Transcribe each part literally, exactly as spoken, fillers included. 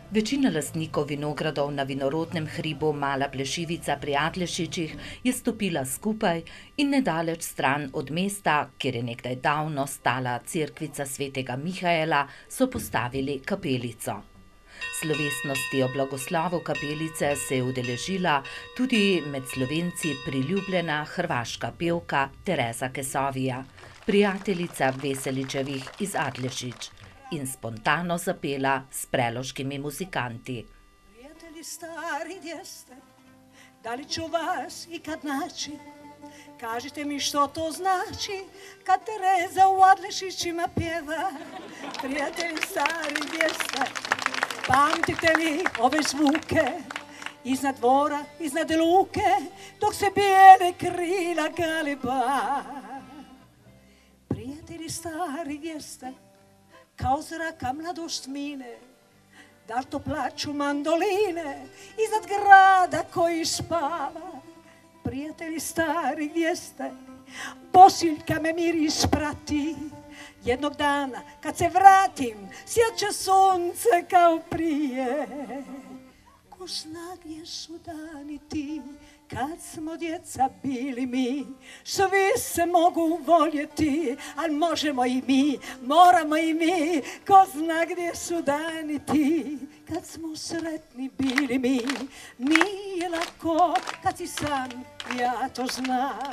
Večina lastnikov vinogradov na vinorodnem hribu Mala Plešivica pri Adlešičih je stopila skupaj in nedaleč stran od mesta, kjer je nekdaj davno stala cerkvica svetega Mihaela, so postavili kapelico. Slovesnosti o blagoslovu kapelice se je udeležila tudi med Slovenci priljubljena hrvaška pevka Tereza Kesovija, prijateljica Veseličevih iz Adlešič, in spontano zapela s preloškimi muzikanti. Prijatelji stari gdje ste, da li ću vas ikad naći? Kažite mi što to znači kad Tereza u Adlešićima pjeva. Prijatelji stari gdje ste, pamtite li ove zvuke iznad dvora, iznad luke, dok se bijele krila galiba. Prijatelji stari gdje ste, kao zraka mladost mine, da li to plaću mandoline iznad grada koji spava. Prijatelji stari gdje ste, bosiljka me miris prati, jednog dana kad se vratim sjaće sunce kao prije. Ko zna gdje su dani ti kad smo djeca bili mi, svi se mogu voljeti, ali možemo i mi, moramo i mi. Ko zna gdje su dani ti kad smo sretni bili mi, nije lako kad si sam, ja to znam.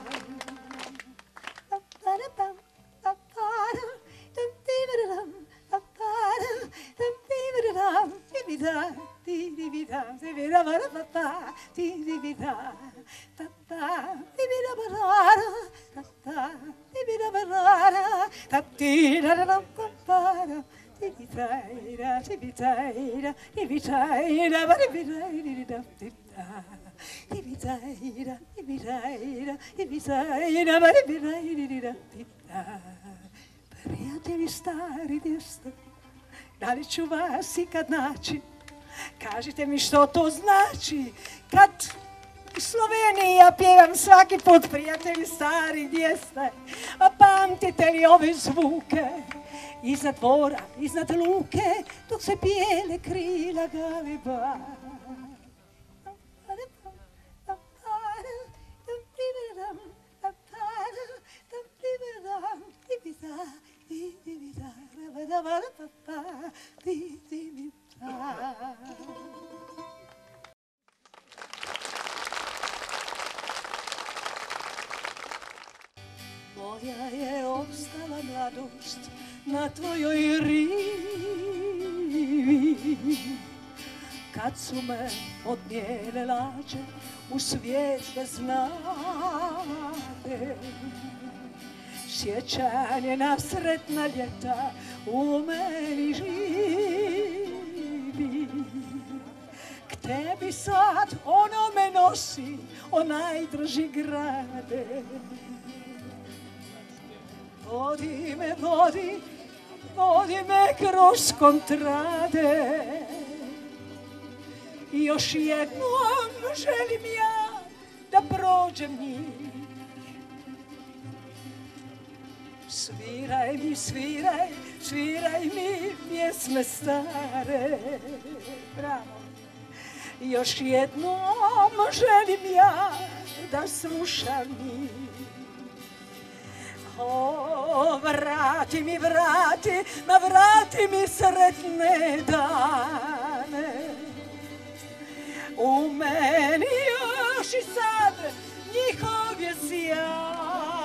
Prijatelji stari gdje ste, da li ću vas ikad naći? Kažite mi što to znači kad u Sloveniji ja pjevam svaki put. Prijatelji stari gdje ste, a pamtite li ove zvuke iznad dvora, iznad luke, dok se bijele krila galiba. Moja je ostala mladost na tvojoj rivi, kad su me odnijele lađe u zvijezde znate. Sjećanje na sretna ljeta u meni živi. K tebi sad ono me nosi, o najdrži grade. Vodi me, vodi, vodi me kroz kontrade. I još jednom želim ja da prođem njih. Sviraj mi, sviraj, sviraj mi pjesme stare. Bravo. Još jednom želim ja da slušam njih. O, vrati mi, vrati, ma vrati mi sretne dane. U meni još i sad njihov je sjaj.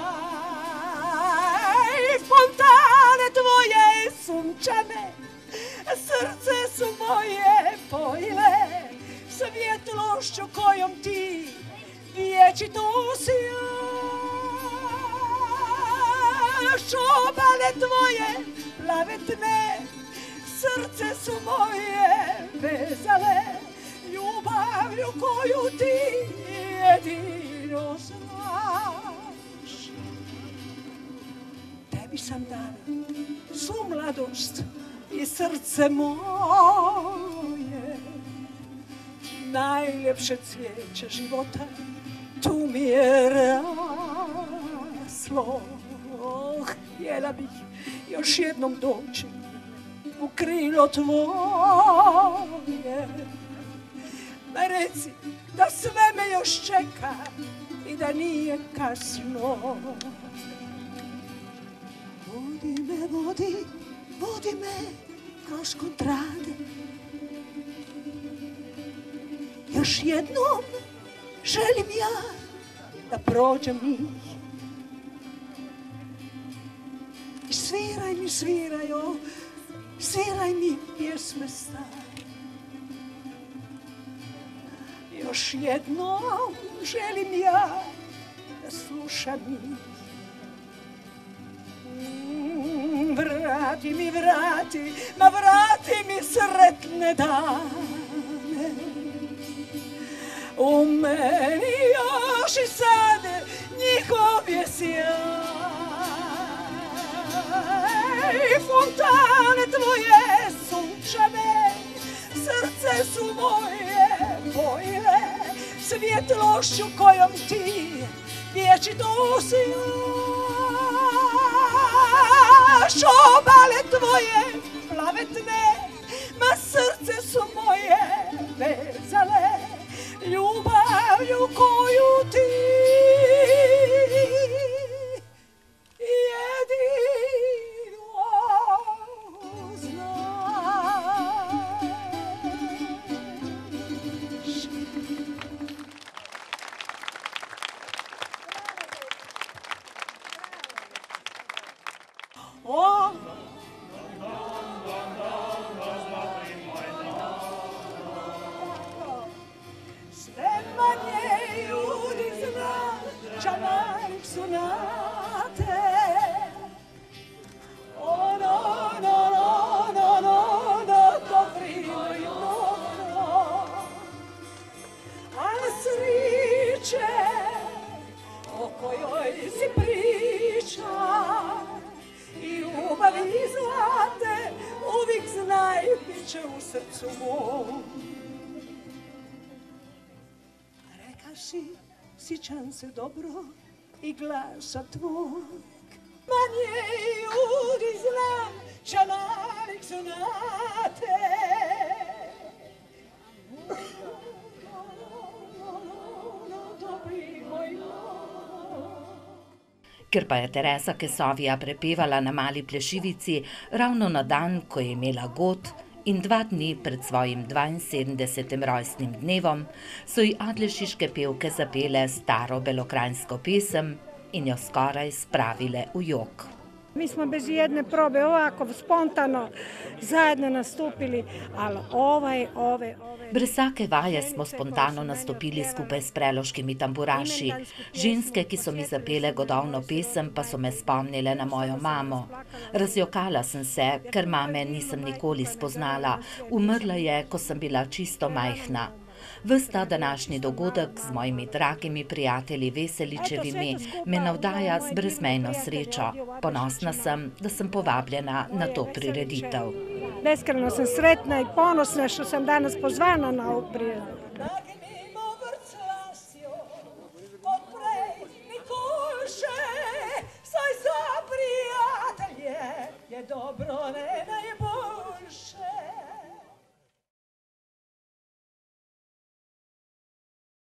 Fontane tvoje sunčane, srce su moje pojile svjetlošću kojom ti vječito sijaš. Obale tvoje plavetne, srce su moje vezale ljubavlju koju ti jedino znaš. Tebi sam dala svu mladost i srce moje, najljepše cvijeće života tu mi je raslo. Htjela bih još jednom doći u krilo tvoje. Ma reci da sve me još čeka i da nije kasno. Vodi me, vodi, vodi me kroz kontrade. Još jednom želim ja da prođem njih. I sviraj mi, sviraj, o, sviraj mi pjesme stare. Još jednom želim ja da slušam njih. Mm, vrati mi, vrati, ma vrati mi sretne dane. U meni još i sad njihov je sjaj. Fontane tvoje sunčane, srce su moje bojile, svjetlošću kojom ti vječito usijaš. Obale tvoje plavetne, ma srce su moje vezale, ljubavlju koju ti O, sve manje ljudi zna čamarik sunate. O, no, no, no, no, no, no, dobri moj dobro. A sriče o kojoj si priča i ljubavi zlate, uvijek znaj, bit će u srcu mom. Rekaši, sjećam se dobro i glasa tvog. Manje ljudi znam, čamarik sunate. Dobri moj Ker pa je Teresa Kesavija prepevala na Mali Plešivici ravno na dan, ko je imela god, in dva dni pred svojim dvainsedemdesetim rojstnim dnevom, so ji adlešiške pevke zapele staro belokranjsko pesem in jo skoraj spravile v jok. Mi smo bez jedne probe ovako spontano zajedno nastupili, ali ovaj, ove, ove... Brez vsake vaje smo spontano nastopili skupaj s preloškimi tamburaši. Ženske, ki so mi zapele godovno pesem, pa so me spomnile na mojo mamo. Razjokala sem se, ker mame nisem nikoli spoznala. Umrla je, ko sem bila čisto majhna. Ves ta današnji dogodek z mojimi dragimi prijatelji Veseličevimi me navdaja z brezmejno srečo. Ponosna sem, da sem povabljena na to prireditev. Beskrajno sem sretna i ponosna što sam danas pozvana na ovu priredbu.